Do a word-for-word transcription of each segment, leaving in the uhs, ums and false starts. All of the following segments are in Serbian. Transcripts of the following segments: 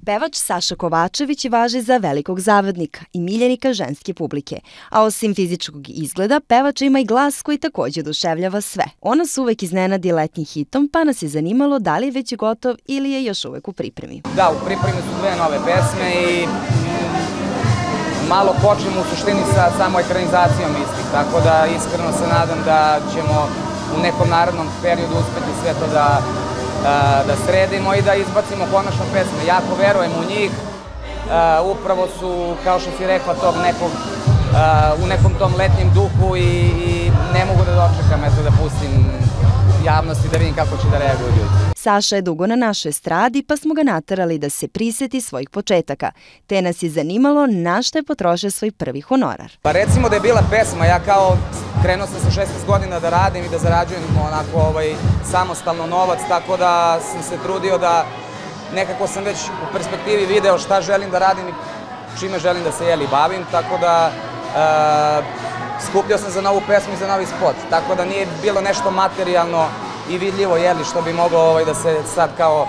Pevač Saša Kovačević važi za velikog zavodnika i miljenika ženske publike, a osim fizičkog izgleda, pevač ima i glas koji takođe oduševljava sve. On nas uvek iznenadi letnjim hitom, pa nas je zanimalo da li je već gotov ili je još uvek u pripremi. Da, u pripremi su dve nove pesme i malo počnemo u suštini sa samo ekranizacijom istih, tako da iskreno se nadam da ćemo u nekom narednom periodu uspeti sve to da da sredimo i da izbacimo konačno pesme. Jako verujem u njih, upravo su, kao što si rekla, tog nekog, u nekom tom letnjem duhu i ne mogu da dočekam da pustim javnosti da vidim kako će da reaguju ljudi. Saša je dugo na našoj estradi, pa smo ga naterali da se priseti svojih početaka, te nas je zanimalo na šta je potrošio svoj prvi honorar. Pa recimo da je bila pesma, ja kao krenuo sam sa šesnaest godina da radim i da zarađujem onako samostalno novac, tako da sam se trudio da nekako sam već u perspektivi video šta želim da radim i čime želim da se jeli bavim, tako da skupljao sam za novu pesmu i za novi spot, tako da nije bilo nešto materijalno i vidljivo, jeli, što bi moglo da se sad kao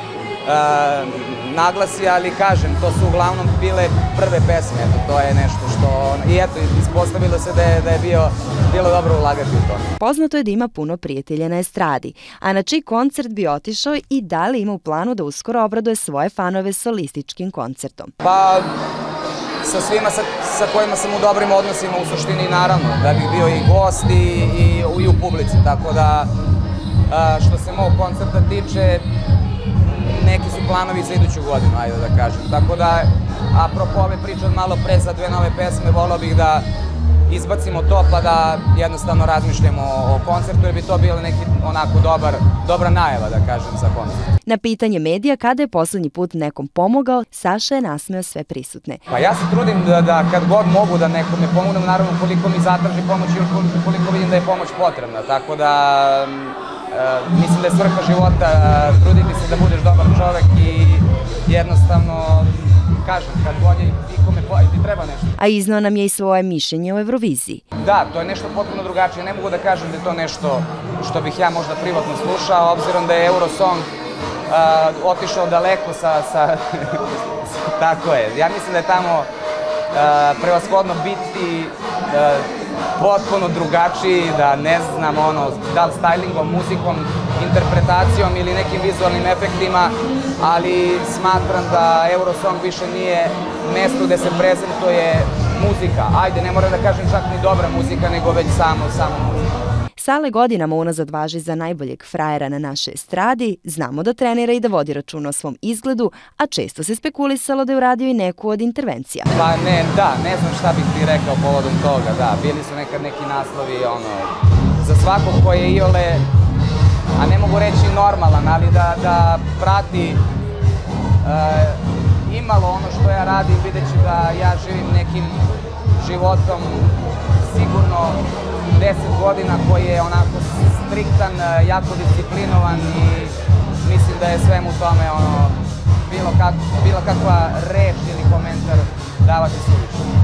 naglasi, ali kažem, to su uglavnom bile prve pesme, to je nešto što, i eto, ispostavilo se da je bilo dobro ulagati u to. Poznato je da ima puno prijatelja na estradi, a na čiji koncert bi otišao i da li ima u planu da uskoro obraduje svoje fanove solističkim koncertom? Pa, sa svima sa kojima sam u dobrim odnosima u suštini, naravno, da bih bio i gost i u publici, tako da što se mog koncerta tiče, neki su planovi za iduću godinu, ajde da kažem. Tako da, apropo ove priče od malo pre za dve nove pesme, volao bih da izbacimo to pa da jednostavno razmišljamo o koncertu, jer bi to bilo neki onako dobra najava, da kažem, za koncert. Na pitanje medija kada je poslednji put nekom pomogao, Saša je nasmeo sve prisutne. Pa ja se trudim da kad god mogu da nekome pomognem, naravno koliko mi zatraži pomoć i koliko vidim da je pomoć potrebna, tako da mislim da je svrha života truditi se da budeš dobar čovek i jednostavno, kažem, kad god je ikome ti treba nešto. A iznao nam je i svoje mišljenje o Euroviziji. Da, to je nešto potpuno drugačije. Ne mogu da kažem da je to nešto što bih ja možda privatno slušao, obzirom da je Eurosong otišao daleko sa... Tako je. Ja mislim da je tamo prevashodno biti potpuno drugačiji, da ne znam, ono, da li stylingom, muzikom, interpretacijom ili nekim vizualnim efektima, ali smatram da Eurosong više nije mesto gde se prezentuje muzika. Ajde, ne moram da kažem čak ni dobra muzika, nego već samo, samo muzika. Sale godinama unazad važi za najboljeg frajera na našoj estradi, znamo da trenira i da vodi računa o svom izgledu, a često se spekulisalo da je uradio i neku od intervencija. Pa ne, da, ne znam šta bih ti rekao povodom toga, da, bili su nekad neki naslovi, ono, za svakog koji je iole, a ne mogu reći normalan, ali da prati imalo ono što ja radim, videći da ja živim nekim životom sigurno deset godina koji je onako striktan, jako disciplinovan i mislim da je svemu tome ono bilo kakva reč ili komentar davati suvišno.